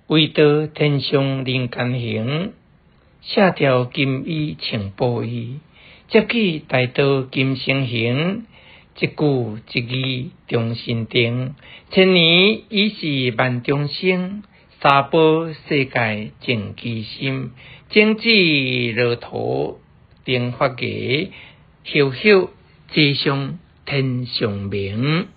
为道天上人间行，下条金衣穿布衣，接起大道金星行。一句一语中心定，千年已是万众生。三宝世界净其心，精致乐土定法界，浩浩吉祥天上明。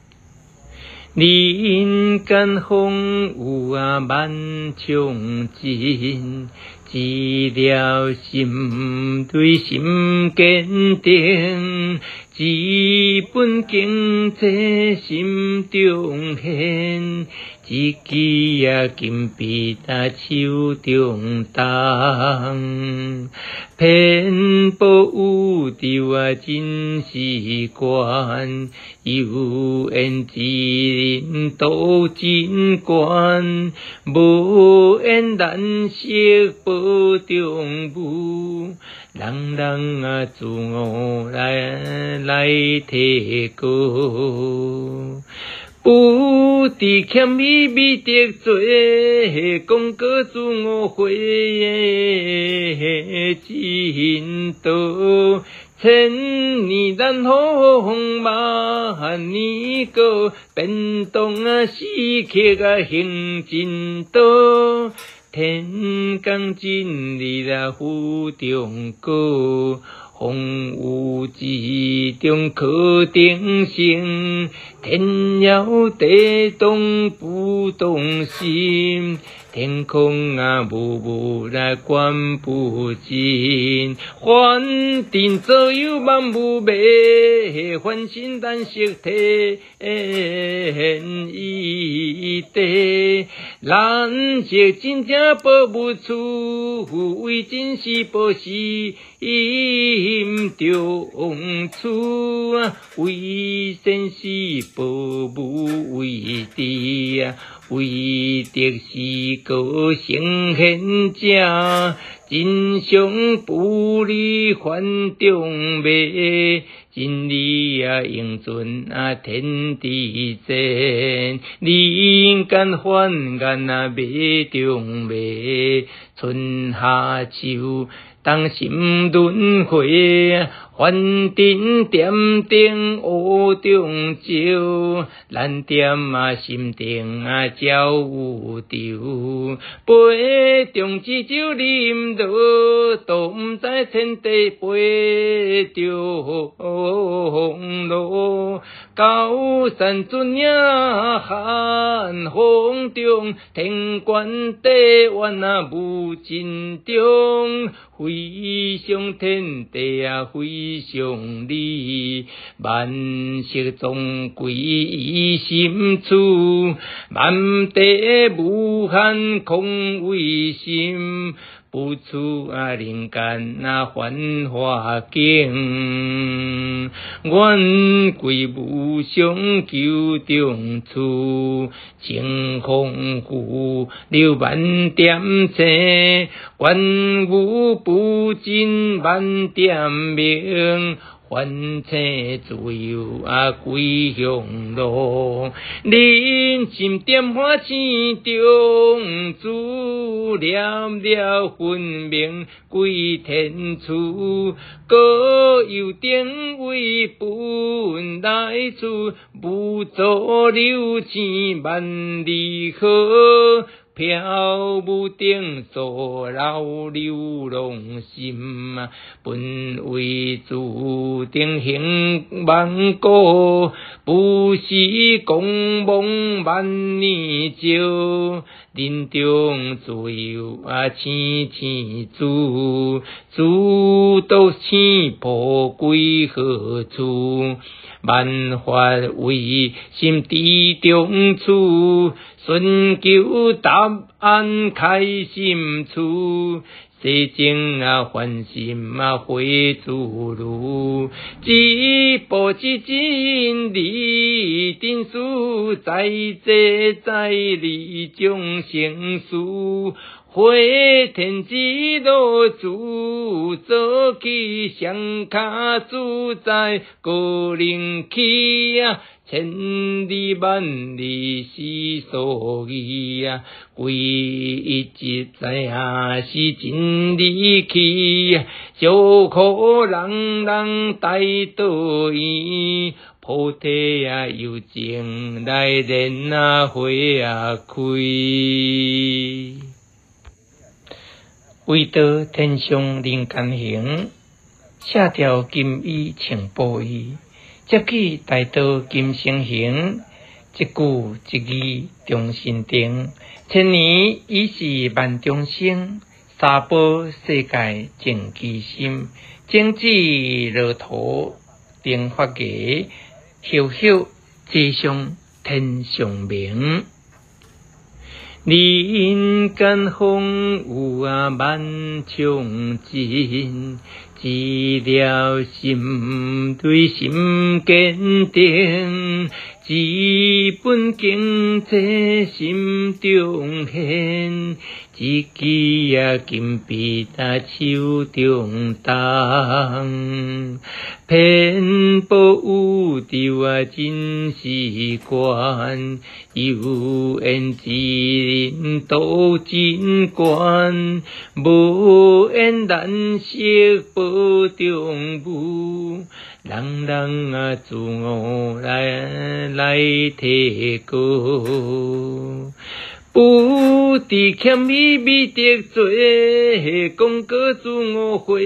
人间风有万重尽，只了心对心坚定，只本经在心中现，一支金币手中动，偏保有着真实观，有缘之人都真观，无缘难识保中无，人自我来提高。不知欠伊美德多，讲过自我会真多。千年难逢万年过，变动时刻行真多。天降真理府中高，风雨之中可定性，天摇地动不动心，天空雾观不尽，幻定左右万物美，幻心但识体一地，难识真正保不出，为真实保心中处，为生死保无为地，为得是个圣贤者，真相不离幻中美，真理永存天地间，人间幻眼美中美，春夏秋当心轮回，幻定点点乌中照，咱点心定照有着，杯中之酒啉落，都毋知天地杯着风落。高山尊影寒风中，天官地愿无尽中，飞上天地飞上你，万色总归于心处，万地无限空为心，不出人间繁华境，愿归无上求中处，清风拂流万点星，愿无不尽万点明。凡尘自由归向路，人心点花星中，自了分明归天处。各有定位本来处，不作流星万里河。飘舞定坐老流浪心，本为注定行万古，不是公梦万年久。人中自有千千主，主都千破归何处？万法为心地中处，寻求答案开心处。 世情凡心回自如，一步一真理定数，在这在理中成事。回天之路自走起，上卡自在个人去千里万里是所依归一直在是真理去，小可人带到伊，菩提有情来莲花开。为道天上人间行，下条金衣穿布衣，接起大道金星行。一句一语中心定，千年已是万众生。三宝世界净其心，精致乐土定法界，hilhil地上天上明。人间风有万重尽，只了心对心坚定，一本经在心中现，一支金笔手中动，偏不有着真实观，有缘之人都真观，无缘难识报中无，人自我来提高。不知欠米米得做，讲个自我会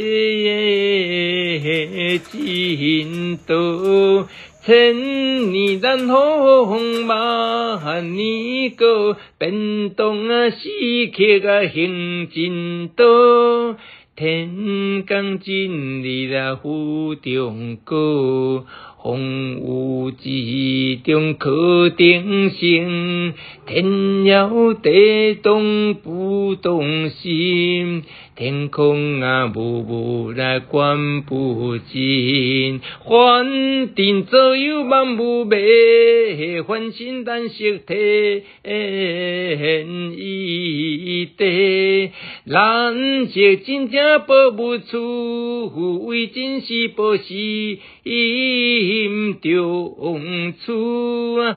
真多。千年难逢万年过，变动时刻行真多。天降真理府中高，风雨之中可定性，天摇地动不动心，天空无观不尽，幻定左右万物美，幻心但识体一地，难识真正报不出，为真是报是中处。